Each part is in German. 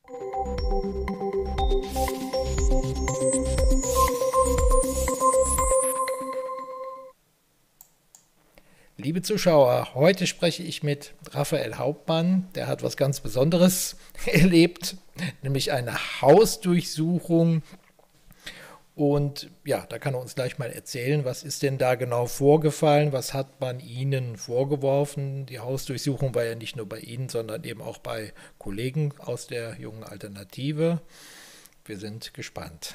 Liebe Zuschauer, heute spreche ich mit Raphael Hauptmann. Der hat was ganz Besonderes erlebt, nämlich eine Hausdurchsuchung. Und ja, da kann er uns gleich mal erzählen, was ist denn da genau vorgefallen, was hat man Ihnen vorgeworfen. Die Hausdurchsuchung war ja nicht nur bei Ihnen, sondern eben auch bei Kollegen aus der Jungen Alternative. Wir sind gespannt.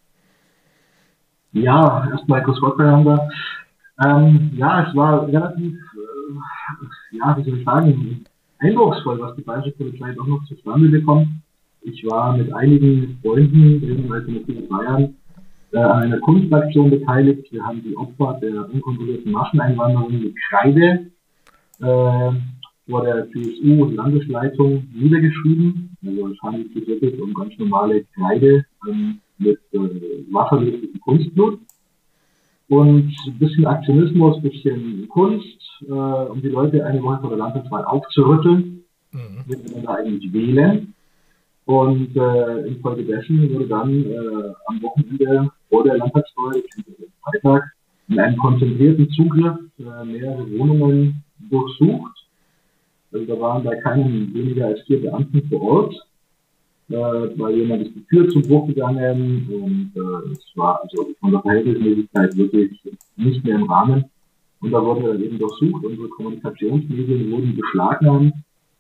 Ja, erstmal kurz miteinander. Ja, es war relativ, ja, wie soll ich sagen, eindrucksvoll, was die Bayerische Polizei doch noch zustande bekommt. Ich war mit einigen Freunden, eben Alternative Bayern, an einer Kunstaktion beteiligt. Wir haben die Opfer der unkontrollierten Masseneinwanderung mit Kreide vor der CSU-Landesleitung niedergeschrieben. Also es handelt sich wirklich um ganz normale Kreide mit wasserlöslichem Kunstblut. Und ein bisschen Aktionismus, ein bisschen Kunst, um die Leute eine Woche vor der Landtagswahl aufzurütteln, miteinander eigentlich wählen. Und infolgedessen wurde dann am Wochenende vor der Landtagswahl, Freitag, in einem konzentrierten Zugriff mehrere Wohnungen durchsucht. Also da waren bei keinem weniger als 4 Beamten vor Ort. Weil jemand ist die Tür zum Bruch gegangen und es war also von der Verhältnismäßigkeit wirklich nicht mehr im Rahmen. Und da wurde dann eben durchsucht, unsere Kommunikationsmedien wurden beschlagnahmt,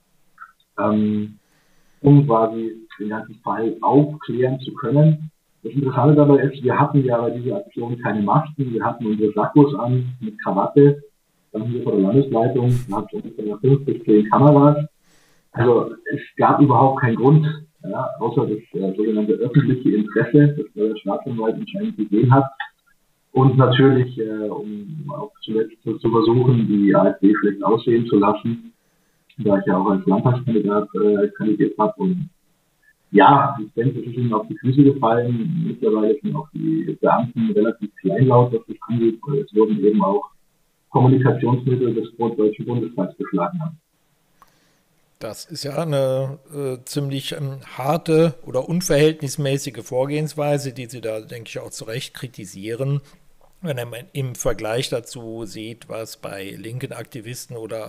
um quasi den ganzen Fall aufklären zu können. Das Interessante dabei ist, wir hatten ja bei dieser Aktion keine Masken, wir hatten unsere Sakkos an mit Krawatte, dann hier vor der Landesleitung, da hat es ungefähr 5 bis 10 Kameras. Also es gab überhaupt keinen Grund, ja, außer das sogenannte öffentliche Interesse, das der Staatsanwalt anscheinend gesehen hat. Und natürlich, um auch zuletzt zu versuchen, die AfD schlecht aussehen zu lassen, da ich ja auch als Landtagskandidat kandidiert habe. Und ja, ich denke, es ist ihnen auf die Füße gefallen. Mittlerweile sind auch die Beamten relativ kleinlaut, was das angeht, weil es wurden eben auch Kommunikationsmittel des Deutschen Bundestags beschlagnahmt. Das ist ja eine ziemlich harte oder unverhältnismäßige Vorgehensweise, die Sie da, denke ich, auch zu Recht kritisieren. Wenn man im Vergleich dazu sieht, was bei linken Aktivisten oder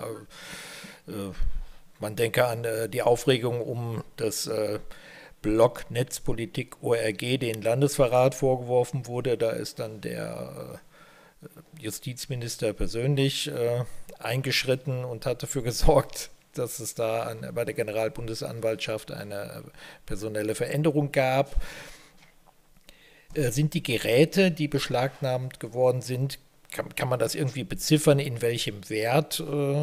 man denke an die Aufregung um das Blog Netzpolitik ORG, den Landesverrat vorgeworfen wurde, da ist dann der Justizminister persönlich eingeschritten und hat dafür gesorgt, dass es da bei der Generalbundesanwaltschaft eine personelle Veränderung gab. Sind die Geräte, die beschlagnahmt geworden sind, kann man das irgendwie beziffern, in welchem Wert,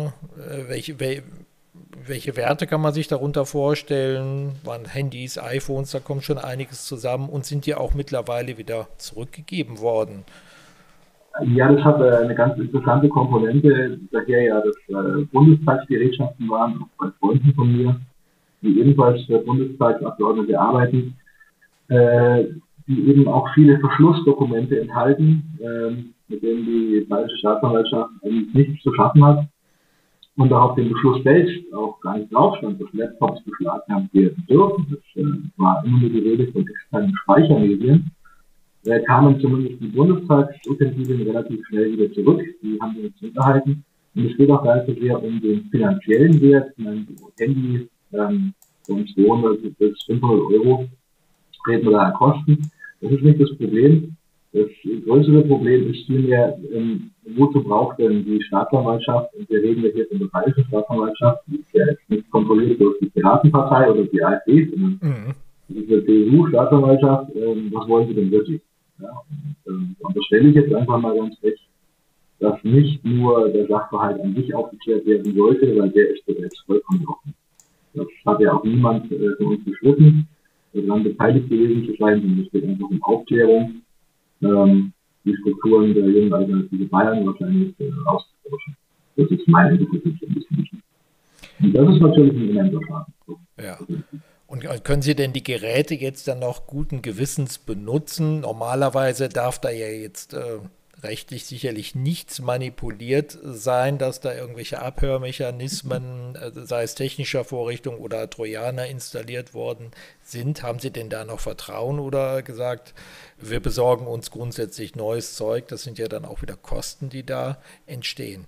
welche Werte kann man sich darunter vorstellen? Waren Handys, iPhones, da kommt schon einiges zusammen und sind die auch mittlerweile wieder zurückgegeben worden? Ja, das hat eine ganz interessante Komponente, daher ja das Bundestagsgerätschaften waren, auch bei Freunden von mir, die ebenfalls für Bundestagsabgeordnete arbeiten, die eben auch viele Verschlussdokumente enthalten, mit denen die Bayerische Staatsanwaltschaft eigentlich nichts zu schaffen hat und auch auf dem Beschluss selbst auch gar nicht drauf stand, dass Laptops beschlagnahmt werden dürfen. Das war immer nur die Rede von externen Speichermedien. Kamen zumindest die Bundestagsutensilien relativ schnell wieder zurück. Die haben wir jetzt unterhalten. Und es geht auch gar nicht so sehr um den finanziellen Wert. Mein Handy um 200 bis 500 Euro reden wir da an Kosten. Das ist nicht das Problem. Das größere Problem ist vielmehr, wozu braucht denn die Staatsanwaltschaft, und wir reden ja hier von der Bayerischen Staatsanwaltschaft, die ist ja jetzt nicht kontrolliert durch die Piratenpartei oder die AfD, sondern diese CSU-Staatsanwaltschaft, was wollen sie denn wirklich? Ja, und unterstelle ich jetzt einfach mal ganz recht, dass nicht nur der Sachverhalt an sich aufgeklärt werden sollte, weil der ist bereits vollkommen offen. Das hat ja auch niemand von uns beschlossen, daran beteiligt gewesen zu sein, sondern es geht einfach um Aufklärung, die Strukturen der Jungen Alternative Bayern wahrscheinlich auszutauschen. Das ist meine Interpretation. Und das ist natürlich ein immenser Schaden. Ja. Und können Sie denn die Geräte jetzt dann noch guten Gewissens benutzen? Normalerweise darf da ja jetzt rechtlich sicherlich nichts manipuliert sein, dass da irgendwelche Abhörmechanismen, sei es technischer Vorrichtung oder Trojaner installiert worden sind. Haben Sie denn da noch Vertrauen oder gesagt, wir besorgen uns grundsätzlich neues Zeug? Das sind ja dann auch wieder Kosten, die da entstehen.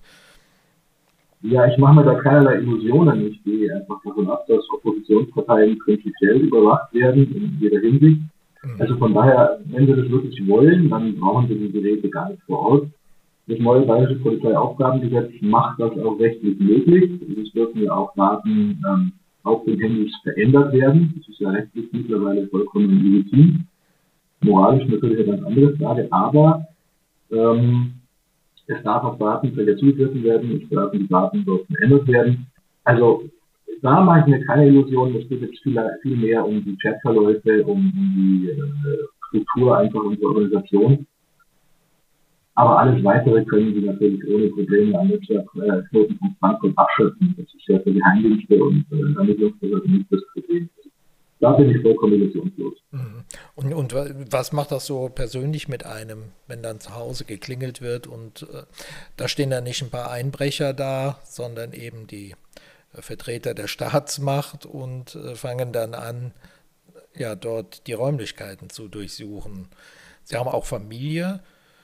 Ja, ich mache mir da keinerlei Illusionen. Ich gehe einfach davon ab, dass Oppositionsparteien prinzipiell überwacht werden in jeder Hinsicht. Mhm. Also von daher, wenn Sie das wirklich wollen, dann brauchen Sie die Geräte gar nicht vor Ort. Das neue Bayerische Polizeiaufgabengesetz macht das auch rechtlich möglich. Es dürfen ja auch Daten auf den Handys verändert werden. Das ist ja rechtlich mittlerweile vollkommen legitim. Moralisch natürlich eine ganz andere Frage, aber ähm, es darf auf Datenträger zugegriffen werden, es dürfen die Daten dort verändert werden. Also da mache ich mir keine Illusionen, es geht jetzt viel mehr um die Chatverläufe, um die Struktur einfach unserer Organisation. Aber alles Weitere können Sie natürlich ohne Probleme am Netzwerkknoten von Frankfurt abschöpfen. Das ist ja für Geheimdienste und Ermittlungsbehörden nicht das Problem. Da bin ich vollkommen illusionslos. Mhm. Und was macht das so persönlich mit einem, wenn dann zu Hause geklingelt wird und da stehen dann nicht ein paar Einbrecher da, sondern eben die Vertreter der Staatsmacht und fangen dann an, ja, dort die Räumlichkeiten zu durchsuchen. Sie haben auch Familie.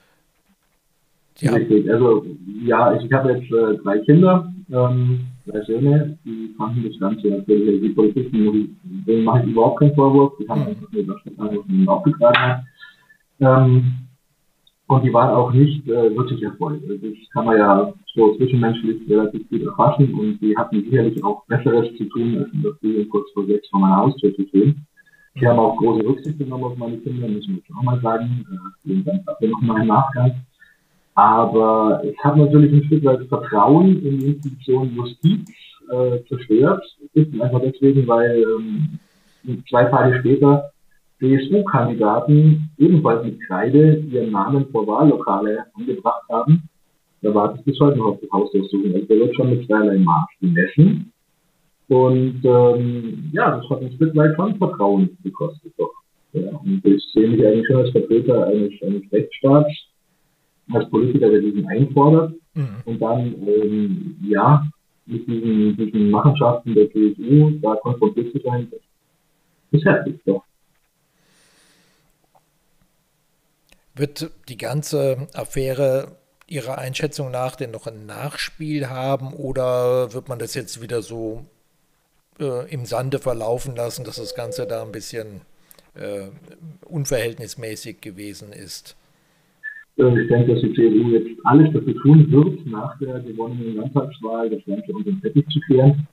Sie haben, Richtig, also ja, ich habe jetzt 3 Kinder, 3 Söhne, die fanden das Ganze natürlich, also die Polizisten, denen mache ich überhaupt keinen Vorwurf, die haben mhm. einfach nur das getan, was man ihnen aufgetragen hat. Ähm, und die waren auch nicht wirklich erfolgreich. Also das kann man ja so zwischenmenschlich relativ gut erfassen und die hatten sicherlich auch Besseres zu tun, als in der Früh kurz vor 6 vor meiner Haustür zu stehen. Die haben Mhm. auch große Rücksicht genommen auf meine Kinder, müssen wir auch mal sagen. Vielen Dank dafür nochmal im Nachgang. Aber es hat natürlich ein Stück weit Vertrauen in die Institution Justiz zerstört. Das ist einfach deswegen, weil 2 Tage später CSU-Kandidaten ebenfalls mit Kreide ihren Namen vor Wahllokale angebracht haben. Da warte ich bis heute noch auf die Hausdurchsuchung. Also da wird schon mit zweierlei Maß gemessen. Und ja, das hat ein Stück weit schon Vertrauen gekostet. Doch. Ja, und ich sehe mich eigentlich schon als Vertreter eines Rechtsstaats, als Politiker, der diesen einfordert Mhm. und dann ja mit diesen Machenschaften der CSU da konfrontiert zu sein, das ist heftig doch. Wird die ganze Affäre Ihrer Einschätzung nach denn noch ein Nachspiel haben oder wird man das jetzt wieder so im Sande verlaufen lassen, dass das Ganze da ein bisschen äh, unverhältnismäßig gewesen ist? Ich denke, dass die CSU jetzt alles dafür tun wird, nach der gewonnenen Landtagswahl das Ganze unter den Teppich zu kehren.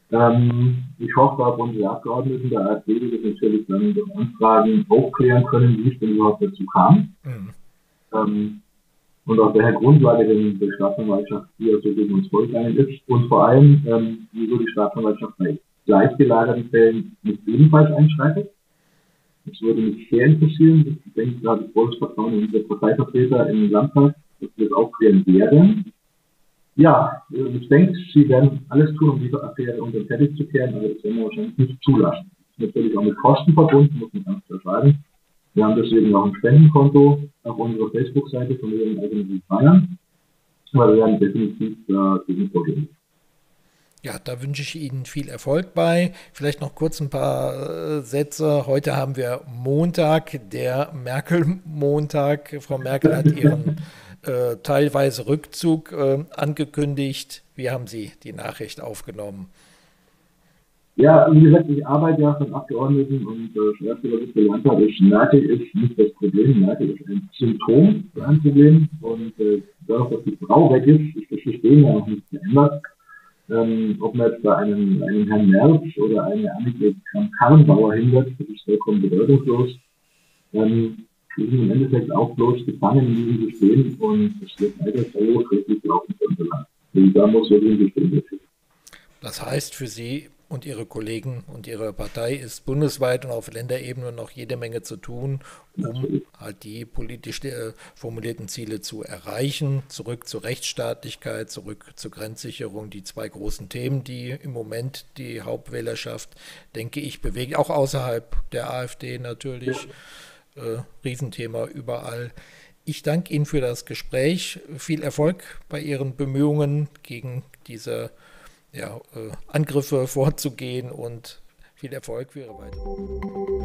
Ich hoffe auf unsere Abgeordneten der AfD, die das natürlich dann durch Anfragen aufklären können, wie es denn überhaupt dazu kam. Mhm. Ähm, und auf welcher Grundlage denn die Staatsanwaltschaft hier so gegen uns vorgegangen ist und vor allem, wieso die Staatsanwaltschaft bei gleichgelagerten Fällen nicht ebenfalls einschreitet. Das würde mich sehr interessieren. Ich denke, da habe ich volles Vertrauen in unsere Parteivertreter im Landtag, dass wir das aufklären werden. Ja, ich denke, sie werden alles tun, um diese Affäre unter den Teppich zu kehren, aber das werden wir wahrscheinlich nicht zulassen. Das ist natürlich auch mit Kosten verbunden, muss man ganz klar sagen. Wir haben deswegen auch ein Spendenkonto auf unserer Facebook-Seite von ihren eigenen Bayern. Aber wir werden definitiv dagegen vorgehen. Ja, da wünsche ich Ihnen viel Erfolg bei. Vielleicht noch kurz ein paar Sätze. Heute haben wir Montag, der Merkel-Montag. Frau Merkel hat ihren teilweise Rückzug angekündigt. Wie haben Sie die Nachricht aufgenommen? Ja, wie gesagt, ich arbeite ja von Abgeordneten und das Erste, was ich gelernt habe, ist, Merkel ist nicht das Problem, Merkel ist ein Symptom für ein Problem und dadurch, dass die Frau weg ist das System ja noch nicht geändert. Ob man jetzt da einen Herrn Merz oder eine Annegret Kramp-Karrenbauer hinsetzt, das ist vollkommen bedeutungslos. Wir sind im Endeffekt auch bloß gefangen in diesem System und es wird weiter so richtig laufen für unser Land. Und da muss wirklich ein System wechseln. Das heißt, für Sie und Ihre Kollegen und Ihre Partei ist bundesweit und auf Länderebene noch jede Menge zu tun, um halt die politisch formulierten Ziele zu erreichen. Zurück zur Rechtsstaatlichkeit, zurück zur Grenzsicherung, die 2 großen Themen, die im Moment die Hauptwählerschaft, denke ich, bewegen, auch außerhalb der AfD natürlich. Riesenthema überall Ich danke Ihnen für das Gespräch. Viel Erfolg bei Ihren Bemühungen, gegen diese Angriffe vorzugehen und viel Erfolg für Ihre weitere.